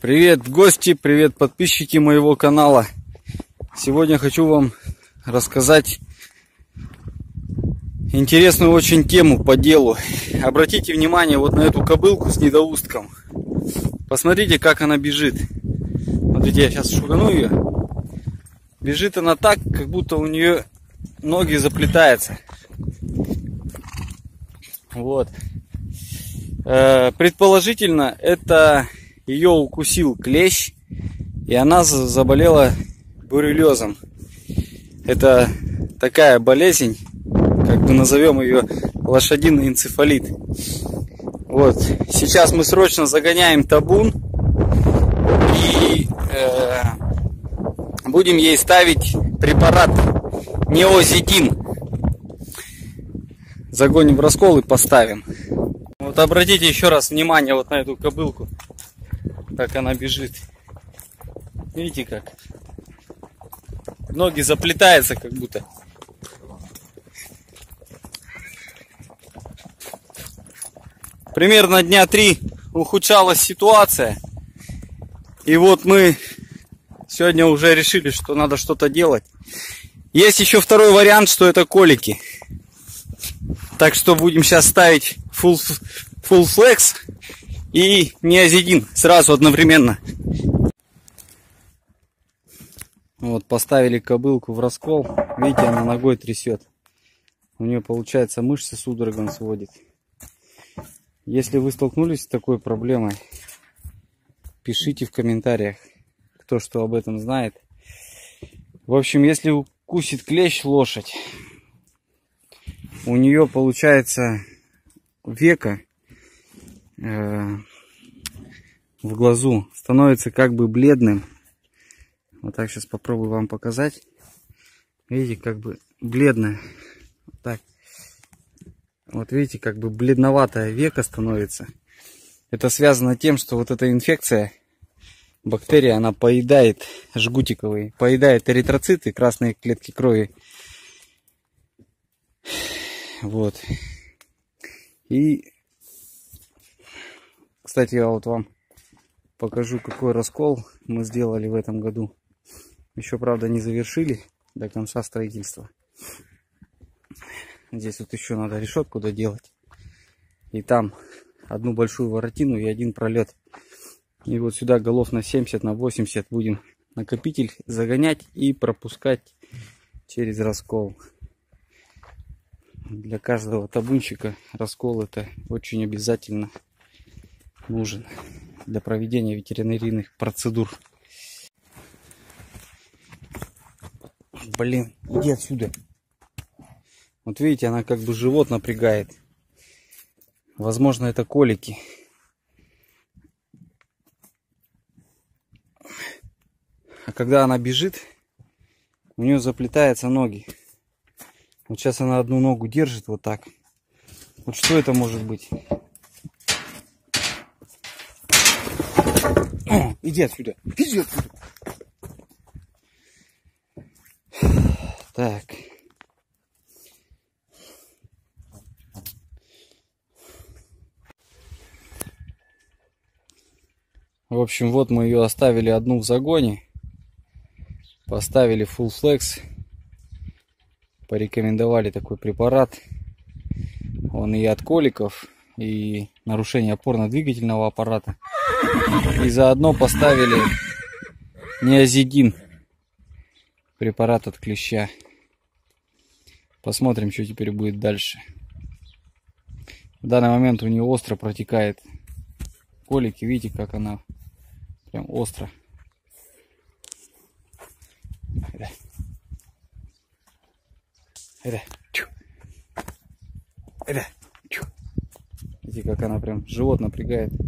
Привет, гости, привет, подписчики моего канала. Сегодня хочу вам рассказать интересную очень тему по делу. Обратите внимание вот на эту кобылку с недоустком. Посмотрите, как она бежит. Смотрите, я сейчас шугану ее. Бежит она так, как будто у нее ноги заплетаются. Вот. Предположительно, это ее укусил клещ, и она заболела боррелиозом. Это такая болезнь, как бы назовем ее, лошадиный энцефалит. Вот. Сейчас мы срочно загоняем табун и будем ей ставить препарат неозидин. Загоним в раскол и поставим. Вот обратите еще раз внимание вот на эту кобылку, как она бежит. Видите как? Ноги заплетаются как будто. Примерно дня 3 ухудшалась ситуация. И вот мы сегодня уже решили, что надо что-то делать. Есть еще второй вариант, что это колики. Так что будем сейчас ставить Full Flex и неозидин сразу одновременно. Вот поставили кобылку в раскол. Видите, она ногой трясет. У нее получается мышцы судорогом сводит. Если вы столкнулись с такой проблемой, пишите в комментариях, кто что об этом знает. В общем, если укусит клещ лошадь, у нее получается века в глазу становится как бы бледным. Вот так сейчас попробую вам показать. Видите, как бы бледное. Вот так. Вот видите, как бы бледноватое веко становится. Это связано с тем, что вот эта инфекция, бактерия, она поедает жгутиковые, поедает эритроциты, красные клетки крови. Вот. И, кстати, я вот вам покажу, какой раскол мы сделали в этом году. Еще, правда, не завершили до конца строительства. Здесь вот еще надо решетку доделать. И там одну большую воротину и один пролет. И вот сюда голов на 70, на 80 будем накопитель загонять и пропускать через раскол. Для каждого табунщика раскол это очень обязательно нужен для проведения ветеринарных процедур. Блин, иди отсюда. Вот видите, она как бы живот напрягает. Возможно, это колики. А когда она бежит, у нее заплетаются ноги. Вот сейчас она одну ногу держит вот так. Вот что это может быть? О, иди отсюда. Иди отсюда. Так. В общем, вот мы ее оставили одну в загоне. Поставили Full Flex. Порекомендовали такой препарат. Он и от коликов, и нарушение опорно-двигательного аппарата. И заодно поставили неозидин. Препарат от клеща. Посмотрим, что теперь будет дальше. В данный момент у нее остро протекает колики. Видите, как она прям остро. Видите, как она прям живот напрягает.